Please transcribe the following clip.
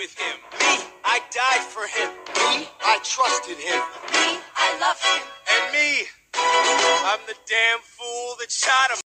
with him. Me, I died for him. Me, I trusted him. Me, I love him. And me, I'm the damn fool that shot him.